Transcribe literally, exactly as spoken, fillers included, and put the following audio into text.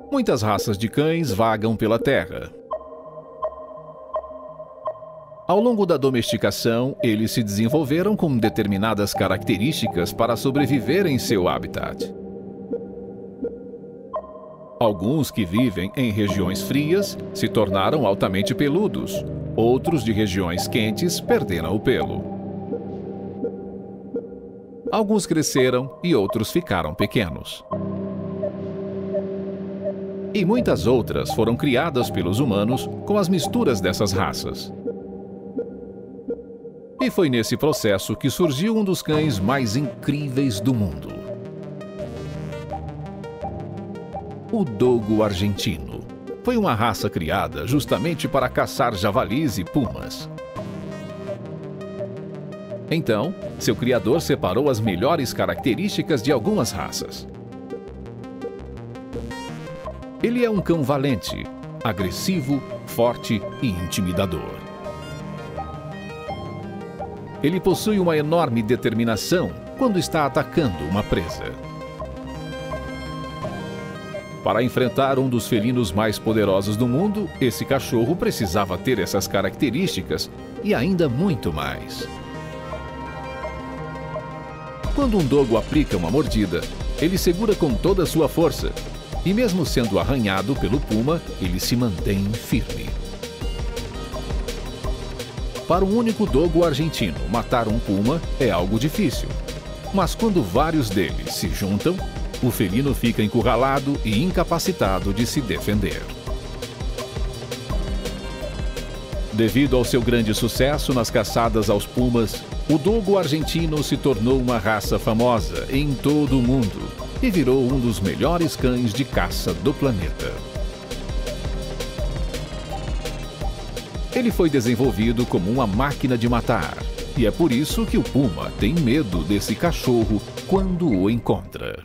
Muitas raças de cães vagam pela terra. Ao longo da domesticação, eles se desenvolveram com determinadas características para sobreviver em seu habitat. Alguns que vivem em regiões frias se tornaram altamente peludos. Outros de regiões quentes perderam o pelo. Alguns cresceram e outros ficaram pequenos. E muitas outras foram criadas pelos humanos com as misturas dessas raças. E foi nesse processo que surgiu um dos cães mais incríveis do mundo. O dogo argentino. Foi uma raça criada justamente para caçar javalis e pumas. Então, seu criador separou as melhores características de algumas raças. Ele é um cão valente, agressivo, forte e intimidador. Ele possui uma enorme determinação quando está atacando uma presa. Para enfrentar um dos felinos mais poderosos do mundo, esse cachorro precisava ter essas características e ainda muito mais. Quando um dogo aplica uma mordida, ele segura com toda a sua força. E mesmo sendo arranhado pelo puma, ele se mantém firme. Para um único dogo argentino, matar um puma é algo difícil. Mas quando vários deles se juntam, o felino fica encurralado e incapacitado de se defender. Devido ao seu grande sucesso nas caçadas aos pumas, o dogo argentino se tornou uma raça famosa em todo o mundo e virou um dos melhores cães de caça do planeta. Ele foi desenvolvido como uma máquina de matar, e é por isso que o puma tem medo desse cachorro quando o encontra.